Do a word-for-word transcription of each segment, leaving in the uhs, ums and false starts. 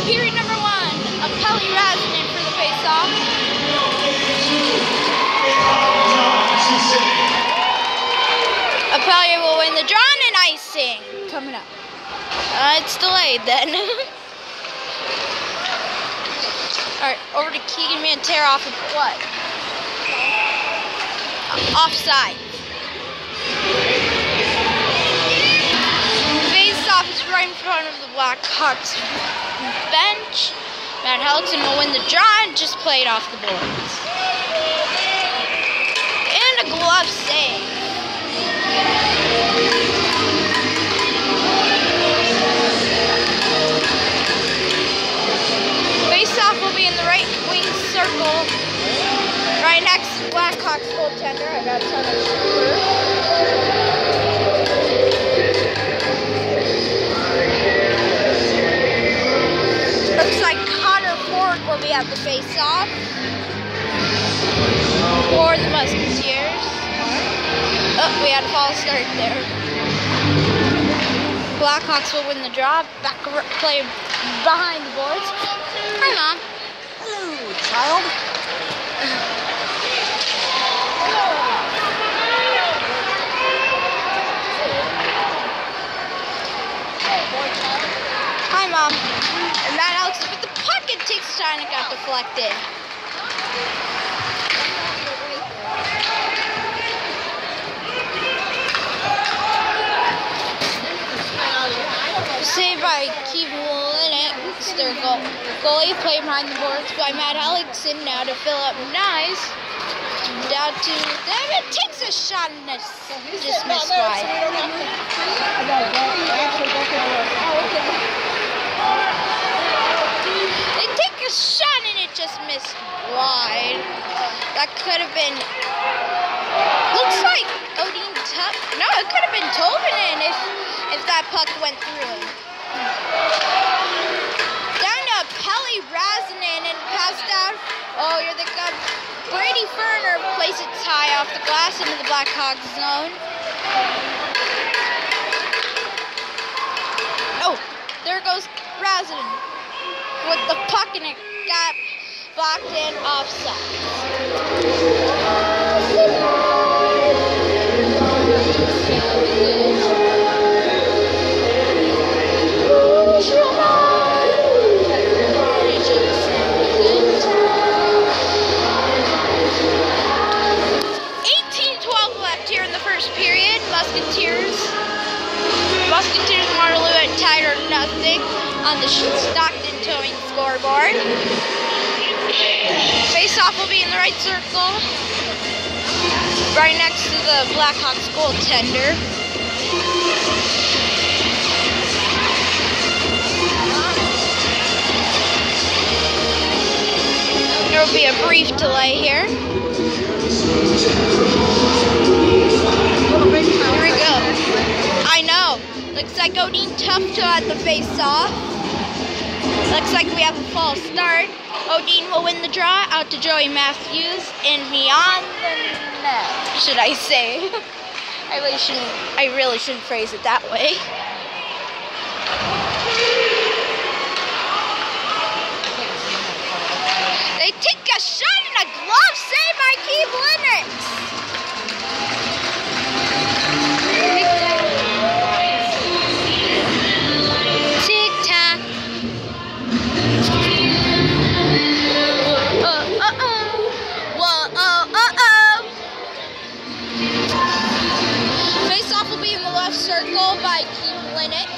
Period number one, Apelli Razanen for the face-off. Apelli will win the draw and an icing coming up. Uh, it's delayed then. Alright, over to Keegan Mantera off of what? Uh, offside. Face-off is right in front of the Blackhawks bench. Matt Hellickson will win the draw and just play it off the boards. And a glove save. Face-off will be in the right wing circle, right next to Blackhawks goaltender. I got a ton of sugar. Looks like Connor Ford will be at the face-off for the Musketeers. Oh, we had a false start there. Blackhawks will win the draw. Back play behind the boards. Hi, Mom. Hello, child. Hi, Mom. And Matt Alex, but the puck it takes time, it got deflected. Saved by Keith Linux, their goal. Goalie played behind the boards by Matt Hellickson now to Philip Nice. Down to them. It takes a shot and it's just missed wide. They take a shot and it just missed wide. That could have been. Looks like Odin Tuck. No, it could have been Tolvanen if if that puck went through him. Down to Apelli Razanen and passed out. Oh, here they come. Brady Ferner plays it high off the glass into the Blackhawks zone. Oh, there goes Razanen with the puck and it got blocked in offside. eighteen twelve left here in the first period. Musketeers. Musketeers and Waterloo at tied or nothing on the Stockton Towing scoreboard. Face-off will be in the right circle, right next to the Blackhawks goaltender. There will be a brief delay here. Here we go. I know. Looks like Odin Tufto at the face-off. Looks like we have a false start. Odin will win the draw out to Joey Matthews and beyond the net, should I say. I really shouldn't I really shouldn't phrase it that way. They take a shot and a glove save by Keith Linux. Tic tac. Uh uh oh. Whoa oh uh oh. Face off will be in the left circle by Keith Linux.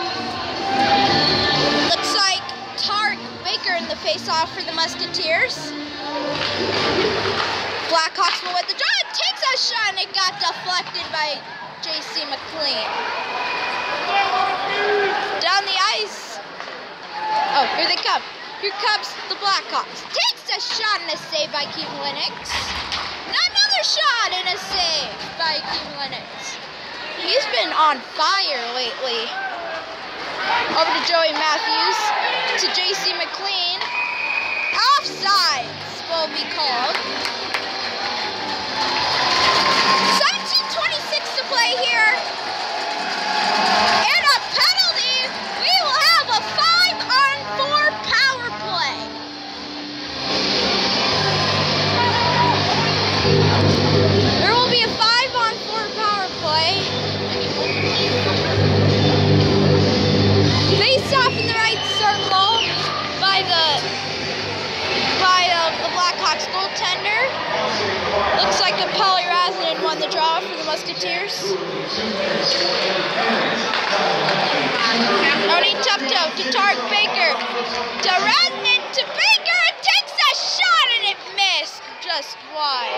Looks like Tarek Baker in the face-off for the Musketeers. Blackhawks will win the draw. It takes a shot and it got deflected by J C McLean. Down the ice. Oh, here they come. Here comes the Blackhawks. Takes a shot and a save by Keith Linux. Another shot and a save by Keith Linux. He's been on fire lately. Over to Joey Matthews, to J C McLean. Offsides will be called. seventeen twenty-six to play here. And a penalty. We will have a five on four penalty. the draw for the Musketeers. Odin Tufto to Tarek Baker. To Resnick to Baker. It takes a shot and it missed. Just wide.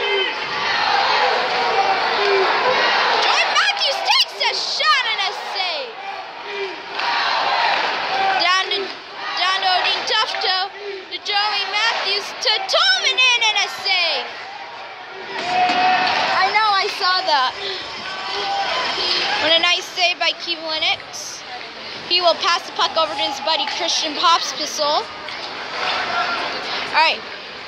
Jordan Matthews takes a shot and a save. Down to, down to Odin Tufto. To Joey Matthews. To Tolmanen and a save. I know, I saw that. What a nice save by Kevin Lennox. He will pass the puck over to his buddy Christian Pospisil. Alright.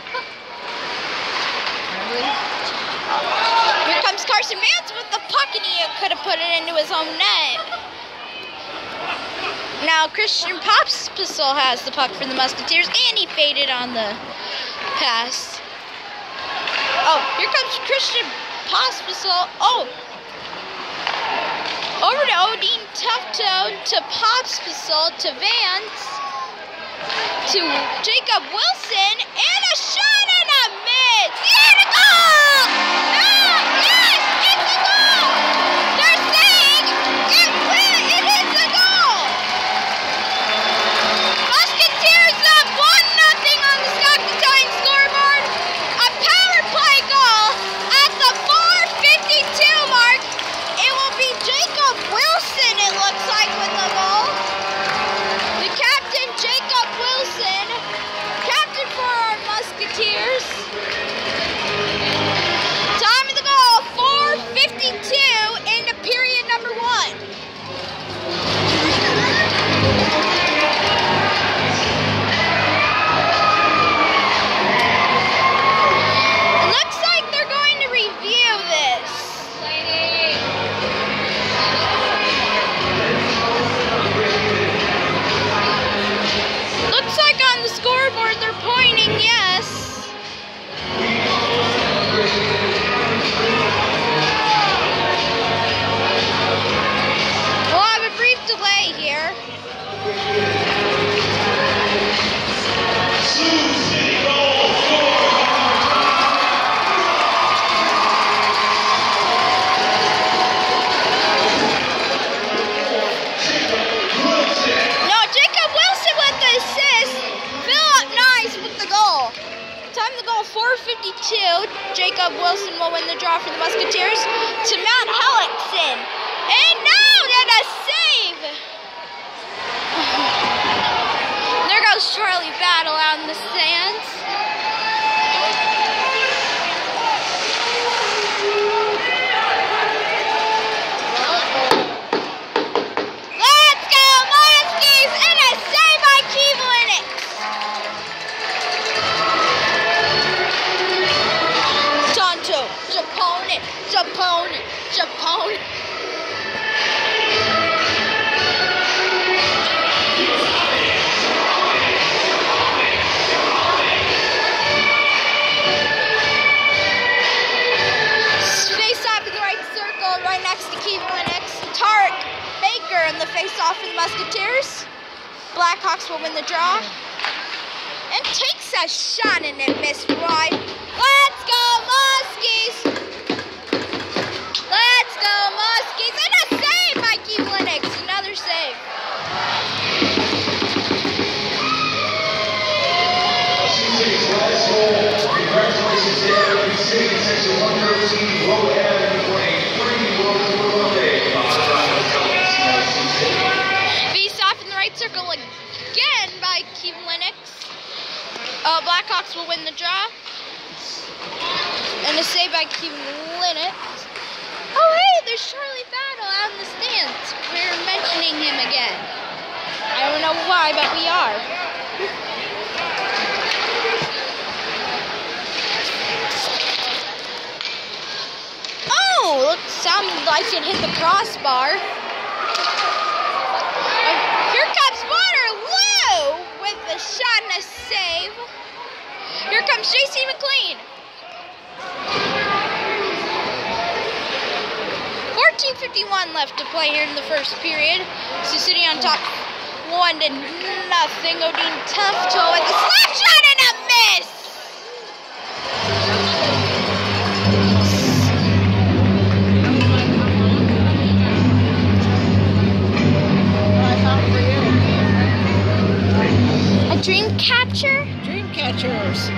Here comes Carson Vance with the puck, and he could have put it into his own net. Now Christian Pospisil has the puck for the Musketeers, and he faded on the pass. Oh, here comes Christian Pospisil. Oh. Over to Odin Tufto, to Pospisil, to Vance, to Jacob Wilson, and a shot and a miss! And a goal! Ah, yes, it's a goal! They're saying it, it is a goal! Musketeers up one nothing on the Saskatoon scoreboard. A power play goal at the four fifty-two mark. It will be Jacob Wilson, it looks like, with the goal. The captain, Jacob Wilson, captain for our Musketeers. Time of the goal, four fifty-two into period number one. It looks like they're going to review this. Looks like on the scoreboard they're pointing yes. We'll have a brief delay here. No, Jacob Wilson with the assist. Philip Nice with the goal. Time to goal four fifty-two. Jacob Wilson will win the draw for the Musketeers to Matt Hellickson. And now that a save. There goes Charlie Battle out in the stands. Let's go Muskies, and a save by Kevin Lennox. Tonto, Japone, Japone, Japone. Face off in the right circle, right next to Kevin Lennox. Tarek Baker in the face-off for the Musketeers. Blackhawks will win the draw. And takes a shot and it missed wide. Let's go Muskies! Let's go Muskies! And a save by Kevin Lennox. Another save. Congratulations to every city in section one thirteen, Road Avenue twenty-three, World Day. Face off in the right circle again by Kevin Lennox. Uh, Blackhawks will win the draw. And a save by Kevin Lennox. Oh hey, there's Charlie Battle out in the stands. We're mentioning him again. I don't know why, but we are. Oh, it sounded like it hit the crossbar. Uh, here comes Waterloo with the shot and a save. Here comes J C McLean. fourteen fifty-one left to play here in the first period. Sioux City on top, one to nothing. Odin Tufto with a slap shot and a miss. Dream Catcher? Dream Catchers.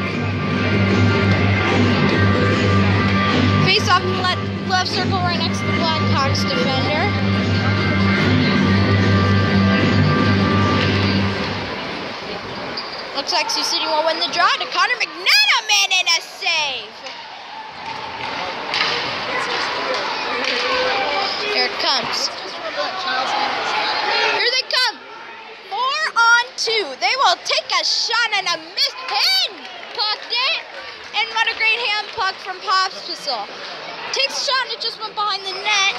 Face off in the left, left circle right next to the Blackhawks defender. Looks like Sioux City will win the draw to Connor McNenaman in a save. Here it comes. Here they come. Four on two. They will take a shot and a miss. And pucked it. And what a great hand puck from Pospisil. Takes a shot and it just went behind the net.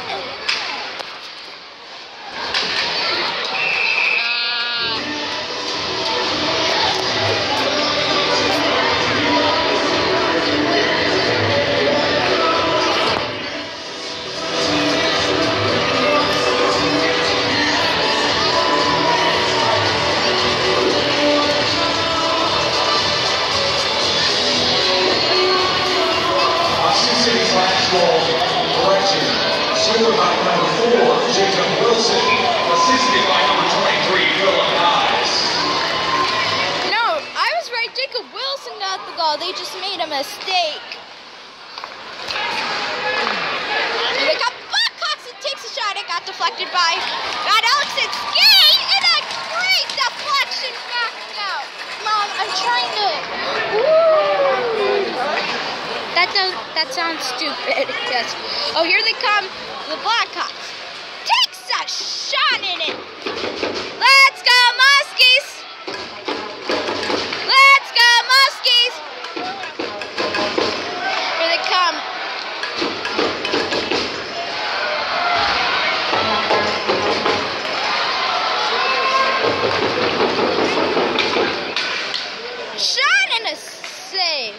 Correction. Scored by number four, Jacob Wilson. Assisted by number twenty-three, Philip Nice. No, I was right. Jacob Wilson got the goal. They just made a mistake. They got Blackhawks. It takes a shot. It got deflected by Matt Alexson. Skate and a great deflection back out. Mom, I'm trying to. Woo. That does, that sounds stupid. Yes. Oh, here they come. The Blackhawks. Takes a shot in it. Let's go, Muskies. Let's go, Muskies. Here they come. Shot and a save.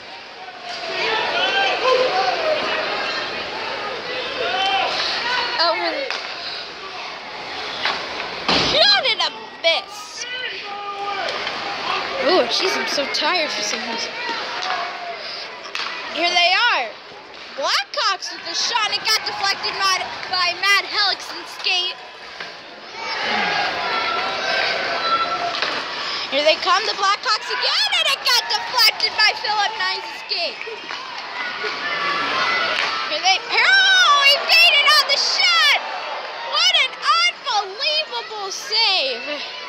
Oh, jeez, I'm so tired for some reason. Here they are. Blackhawks with the shot, and it got deflected by, by Matt Hellickson's skate. Here they come, the Blackhawks again, and it got deflected by Philip Nice's skate. Here they, oh, he baited on the shot. What an unbelievable save.